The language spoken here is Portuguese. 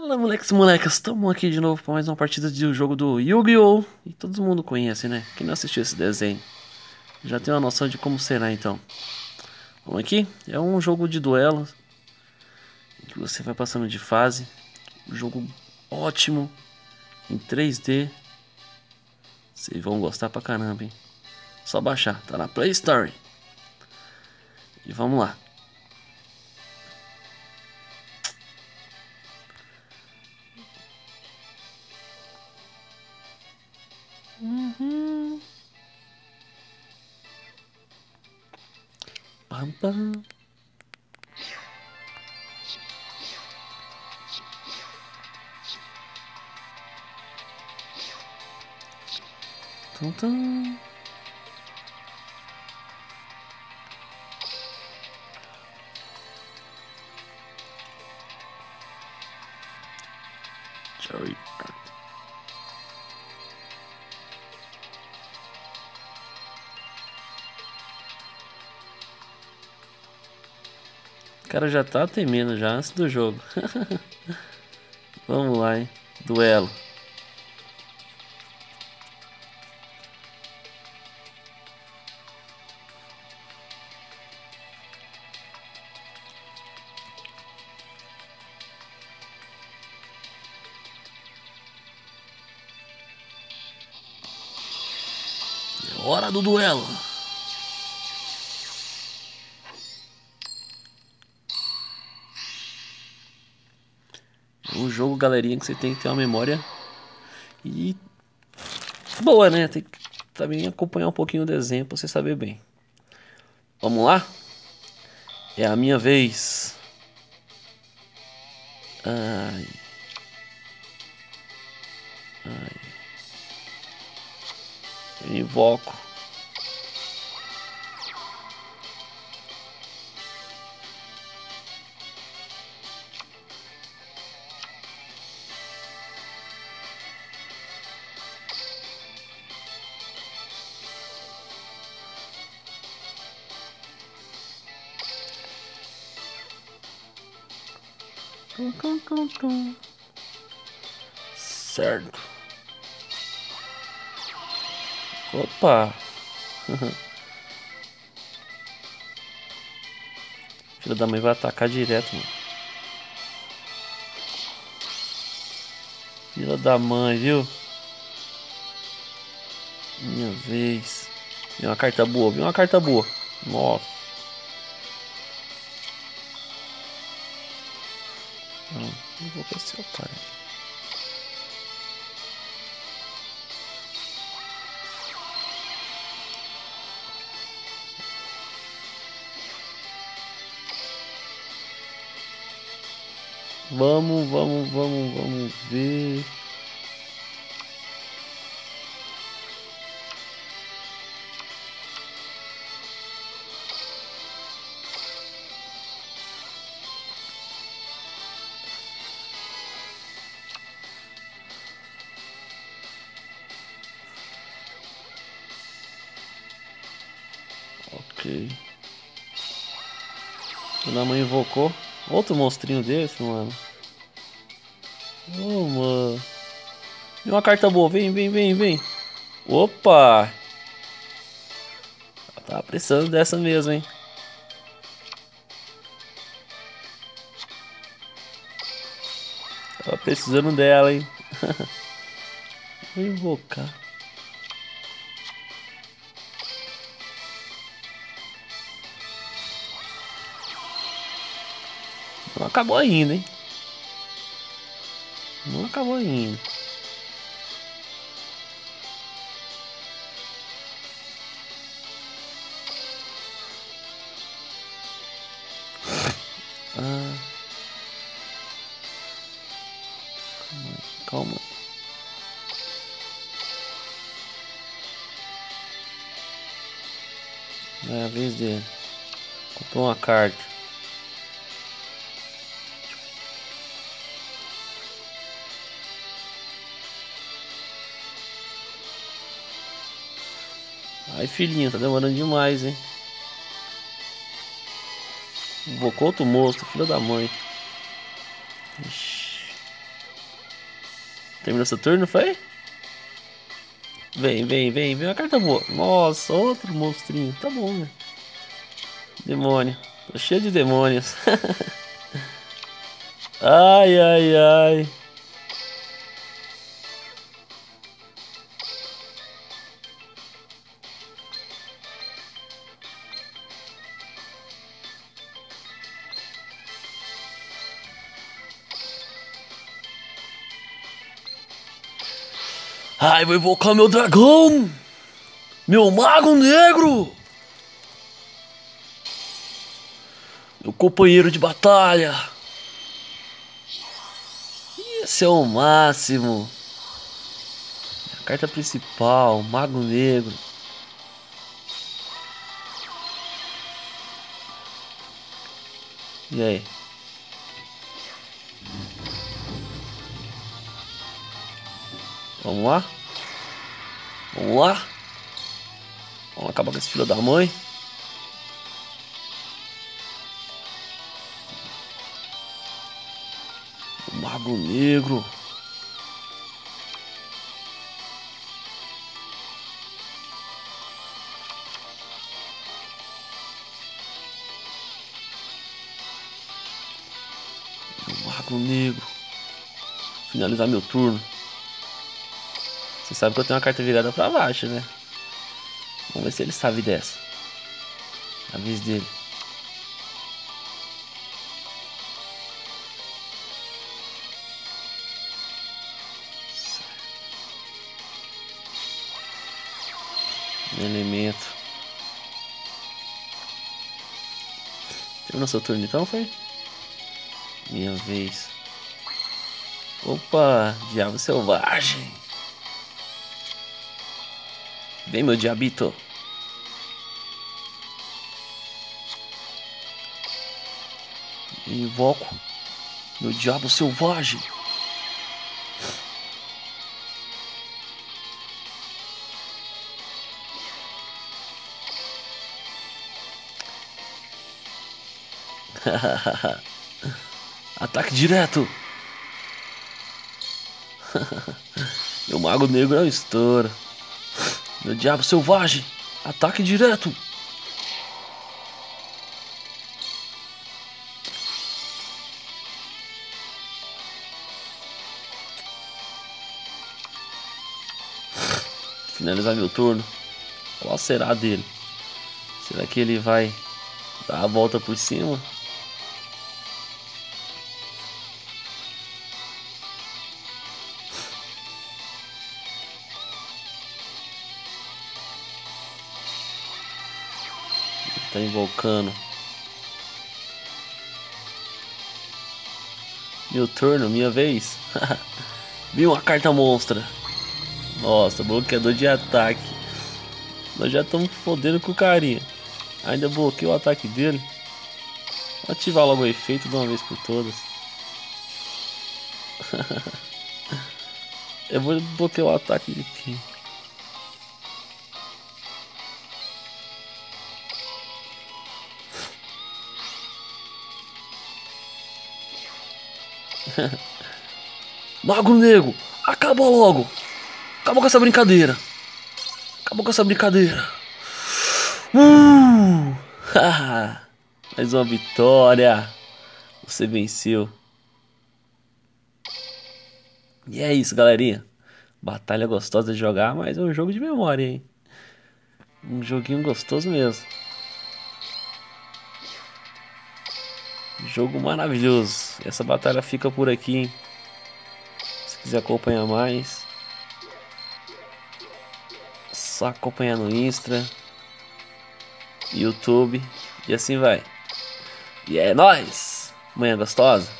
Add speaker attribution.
Speaker 1: Fala, moleques e molecas, estamos aqui de novo para mais uma partida de jogo do Yu-Gi-Oh! E todo mundo conhece, né? Quem não assistiu esse desenho já tem uma noção de como será, então. Vamos aqui? É um jogo de duelo que você vai passando de fase. Um jogo ótimo, em 3D. Vocês vão gostar pra caramba, hein? Só baixar, tá na Play Store. E vamos lá. Uhum. Pam, pam. Tum, tum. Cherry. O cara já tá temendo já antes do jogo. Vamos lá, hein? Duelo. Hora do duelo. É um jogo, galerinha, que você tem que ter uma memória e boa, né? Tem que também acompanhar um pouquinho o desenho pra você saber bem. Vamos lá? É a minha vez. Ai, eu invoco. Tum, tum, tum, tum. Certo. Opa. Filho da mãe vai atacar direto, mano. Filha da mãe, viu? Minha vez. Viu uma carta boa, viu uma carta boa. Nossa. Não vou com esse otário. Vamos ver. Ok. Quando a mãe invocou. Outro monstrinho desse, mano. Ô, mano. E uma carta boa. Vem. Opa! Tava precisando dessa mesmo, hein? Tava precisando dela, hein? Vou invocar. Não acabou ainda, hein? Não acabou ainda. Ah, calma. É a vez dele. Comprou uma carta. Ai, filhinho, tá demorando demais, hein? Invocou outro monstro, filho da mãe. Ixi. Terminou seu turno, foi? Vem, vem, vem, vem uma carta boa. Nossa, outro monstrinho. Tá bom, né? Demônio. Tô cheio de demônios. Ai, ai, ai. Ai, vou invocar meu dragão! Meu mago negro! Meu companheiro de batalha! Esse é o máximo! A carta principal, mago negro. E aí? Vamos lá? Vamos lá? Vamos acabar com esse filho da mãe. O mago negro. O mago negro. Finalizar meu turno. Você sabe que eu tenho uma carta virada pra baixo, né? Vamos ver se ele sabe dessa. A vez dele. Elemento. Terminou seu turno então, foi? Minha vez. Opa, diabo selvagem. Vem, meu diabito. Invoco meu diabo selvagem. Ataque direto. Meu mago negro é um estouro. Meu diabo selvagem. Ataque direto. Finalizar meu turno. Qual será dele? Será que ele vai dar a volta por cima? Tá invocando. Meu turno, minha vez. Vi uma carta monstra. Nossa, bloqueador de ataque. Nós já estamos fodendo com o carinha. Ainda bloqueei o ataque dele. Vou ativar logo o efeito de uma vez por todas. Eu vou bloquear o ataque de quem? Mago Negro, acaba logo! Acabou com essa brincadeira! Acabou com essa brincadeira! Mais uma vitória! Você venceu! E é isso, galerinha! Batalha gostosa de jogar, mas é um jogo de memória, hein? Um joguinho gostoso mesmo. Jogo maravilhoso. Essa batalha fica por aqui, hein? Se quiser acompanhar mais, só acompanhar no Insta, YouTube e assim vai. E é nóis! Manhã gostosa.